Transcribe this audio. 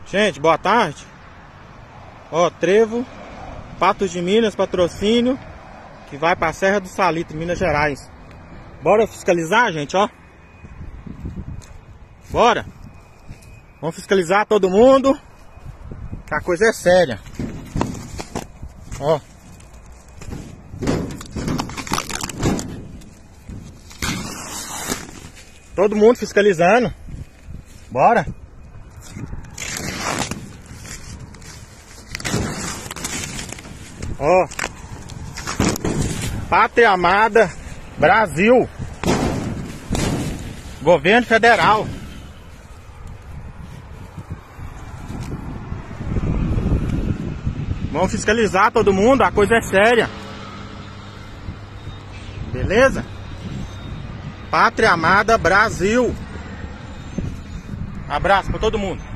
Gente, boa tarde. Ó, trevo, Patos de Minas, patrocínio, que vai pra Serra do Salitre, Minas Gerais. Bora fiscalizar, gente, ó. Bora. Vamos fiscalizar todo mundo, que a coisa é séria. Ó. Todo mundo fiscalizando. Bora. Ó, Pátria Amada Brasil, Governo Federal. Vamos fiscalizar todo mundo, a coisa é séria. Beleza? Pátria Amada Brasil. Abraço pra todo mundo.